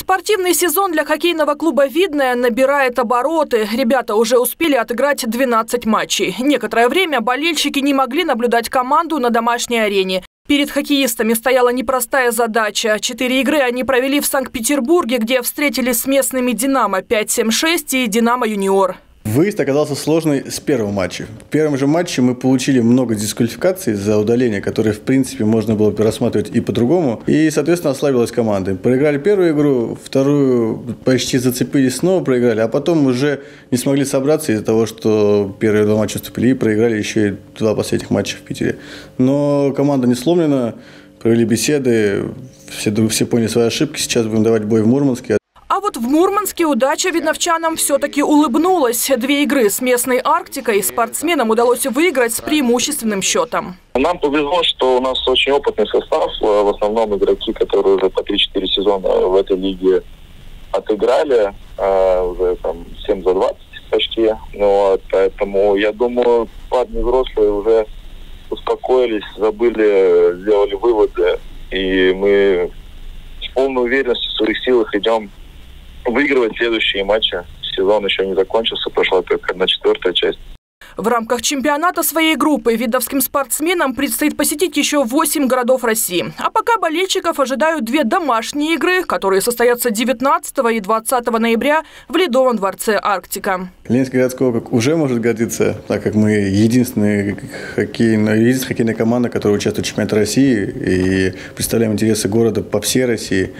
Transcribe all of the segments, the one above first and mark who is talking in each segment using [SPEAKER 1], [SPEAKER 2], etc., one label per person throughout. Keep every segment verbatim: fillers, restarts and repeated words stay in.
[SPEAKER 1] Спортивный сезон для хоккейного клуба «Видное» набирает обороты. Ребята уже успели отыграть двенадцать матчей. Некоторое время болельщики не могли наблюдать команду на домашней арене. Перед хоккеистами стояла непростая задача. Четыре игры они провели в Санкт-Петербурге, где встретились с местными «Динамо» пять семь шесть и «Динамо Юниор».
[SPEAKER 2] Выезд оказался сложный с первого матча. В первом же матче мы получили много дисквалификаций за удаление, которые, в принципе, можно было бы рассматривать и по-другому. И, соответственно, ослабилась команда. Проиграли первую игру, вторую почти зацепились, снова проиграли, а потом уже не смогли собраться из-за того, что первые два матча уступили и проиграли еще и два последних матча в Питере. Но команда не сломлена, провели беседы, все, все поняли свои ошибки. Сейчас будем давать бой в Мурманске.
[SPEAKER 1] А вот в Мурманске удача видновчанам все-таки улыбнулась. Две игры с местной «Арктикой» спортсменам удалось выиграть с преимущественным счетом.
[SPEAKER 3] Нам повезло, что у нас очень опытный состав. В основном игроки, которые уже по три-четыре сезона в этой лиге отыграли. Уже там семь за двадцать почти. Вот, поэтому я думаю, парни взрослые уже успокоились, забыли, сделали выводы. И мы с полной уверенностью в своих силах идем выигрывать следующие матчи. Сезон еще не закончился, прошла только одна четвертая часть.
[SPEAKER 1] В рамках чемпионата своей группы видовским спортсменам предстоит посетить еще восемь городов России. А пока болельщиков ожидают две домашние игры, которые состоятся девятнадцатого и двадцатого ноября в Ледовом дворце «Арктика».
[SPEAKER 2] Ленинский городской округ уже может гордиться, так как мы единственная хоккейная, единственная хоккейная команда, которая участвует в чемпионате России и представляем интересы города по всей России.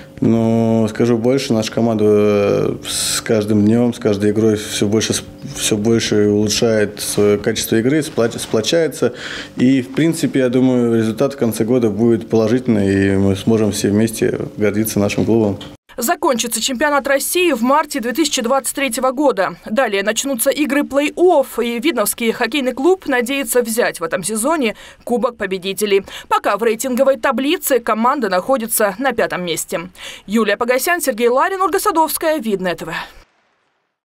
[SPEAKER 2] Но скажу больше, наша команда с каждым днем, с каждой игрой все больше, все больше улучшает свое качество игры, сплочается. И, в принципе, я думаю, результат в конце года будет положительный, и мы сможем все вместе гордиться нашим клубом.
[SPEAKER 1] Закончится чемпионат России в марте две тысячи двадцать третьего года. Далее начнутся игры плей-офф, и Видновский хоккейный клуб надеется взять в этом сезоне Кубок победителей. Пока в рейтинговой таблице команда находится на пятом месте. Юлия Погосян, Сергей Ларин, Ольга Садовская, Видное ТВ.